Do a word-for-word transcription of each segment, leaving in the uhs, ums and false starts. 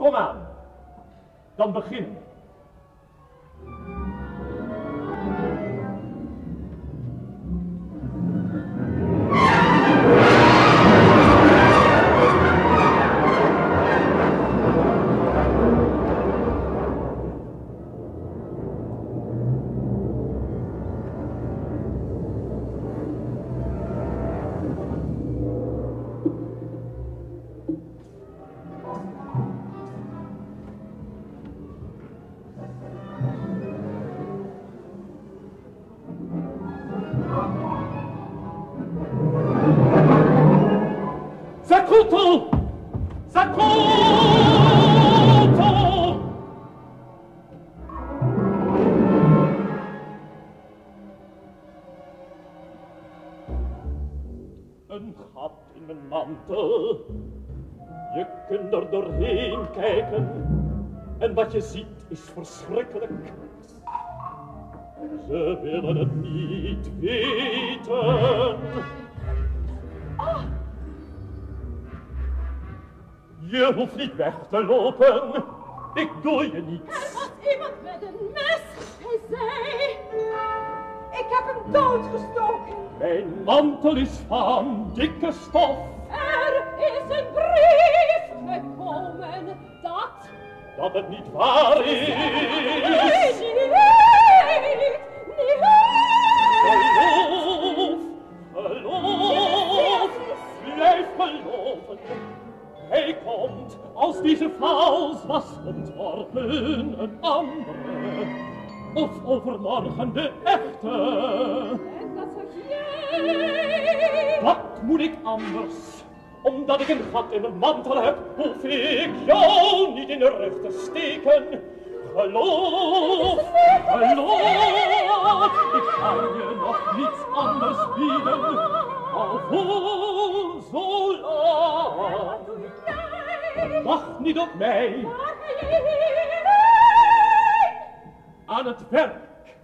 Kom aan, dan beginnen we. Sacuto! Sacuto! Een gat in mijn mantel. Je kunt er doorheen kijken. En wat je ziet is verschrikkelijk. Ze willen het niet weten. Oh. Je hoeft niet weg te lopen. Ik doe je niets. Er was iemand met een mes. Hij zei... Ik heb hem doodgestoken. Mijn mantel is van dikke stof. Er is een brief gekomen dat... Dat het niet waar is. Nee, niet, niet. Geloof, geloof, blijf geloven. Hij komt, als deze vals was ontworpen, een andere. Of overmorgen de echte. En dat zeg jij. Wat moet ik anders? Omdat ik een gat in mijn mantel heb, hoef ik jou niet in de rug te steken. Geloof, geloof, ik kan je nog niets anders bieden. Al voor zo lang. Wacht niet op mij. Aan het werk.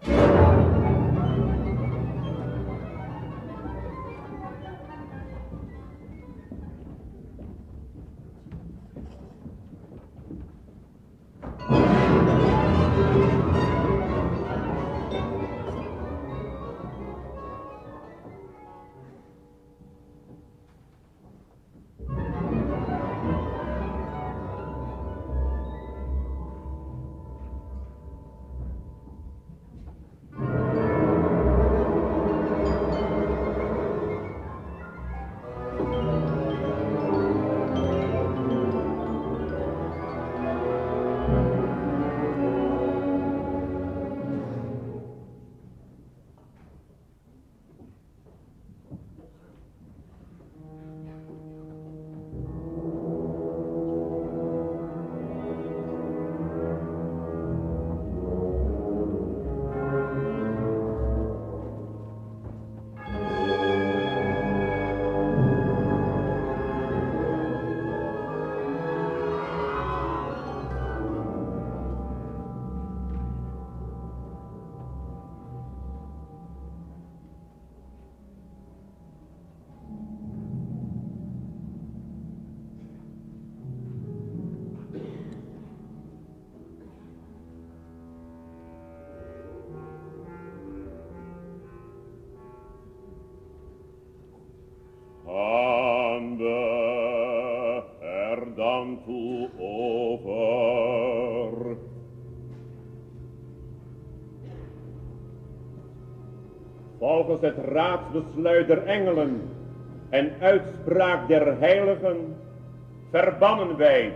Volgens het raadsbesluit der engelen en uitspraak der heiligen verbannen wij,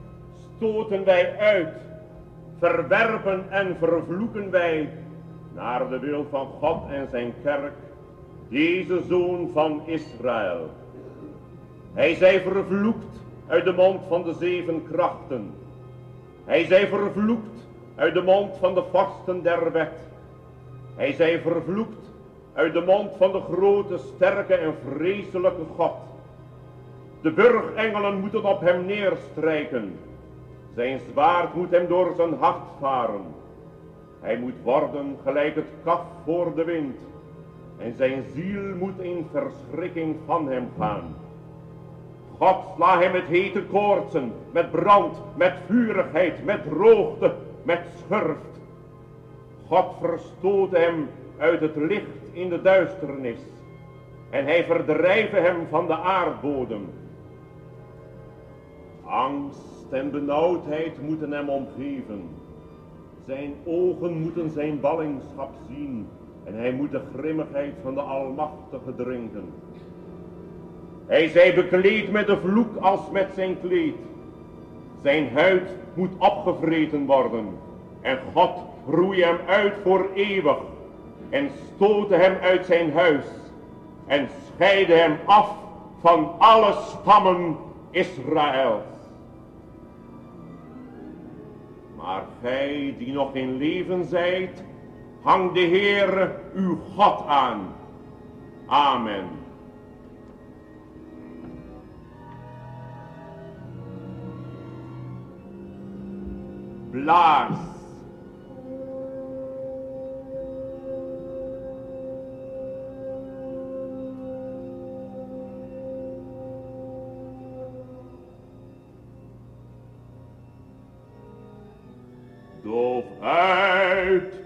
stoten wij uit, verwerpen en vervloeken wij naar de wil van God en zijn kerk deze zoon van Israël. Hij zij vervloekt uit de mond van de zeven krachten. Hij zij vervloekt uit de mond van de vorsten der wet. Hij zij vervloekt uit de mond van de grote, sterke en vreselijke God. De burgengelen moeten op hem neerstrijken. Zijn zwaard moet hem door zijn hart varen. Hij moet worden gelijk het kaf voor de wind. En zijn ziel moet in verschrikking van hem gaan. God sla hem met hete koortsen, met brand, met vurigheid, met droogte, met schurft. God verstoot hem uit het licht in de duisternis en hij verdrijven hem van de aardbodem. Angst en benauwdheid moeten hem omgeven. Zijn ogen moeten zijn ballingschap zien en hij moet de grimmigheid van de Almachtige drinken. Hij zij bekleed met de vloek als met zijn kleed. Zijn huid moet opgevreten worden en God roeie hem uit voor eeuwig en stootte hem uit zijn huis en scheidde hem af van alle stammen Israëls. Maar gij die nog in leven zijt, hang de Heere uw God aan. Amen. Blaas. Doof uit.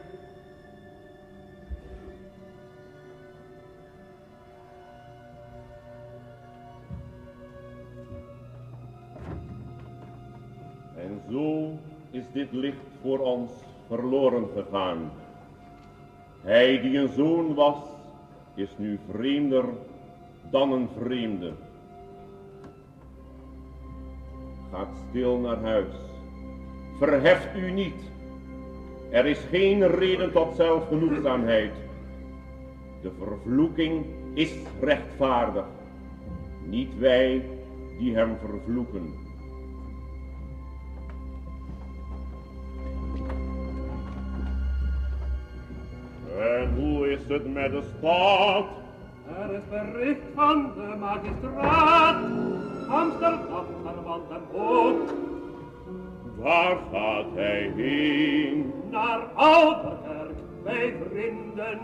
En zo is dit licht voor ons verloren gegaan. Hij die een zoon was, is nu vreemder dan een vreemde. Gaat stil naar huis. Verheft u niet. Er is geen reden tot zelfgenoegzaamheid. De vervloeking is rechtvaardig. Niet wij die hem vervloeken. En hoe is het met de stad? Er is bericht van de magistraat. Amsterdam verwant hem ook. Waar gaat hij heen? Naar Ouderkerk, bij vrienden.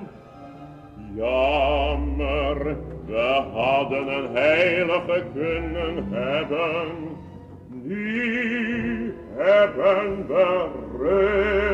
Jammer, we hadden een heilige kunnen hebben. Nu hebben we rust.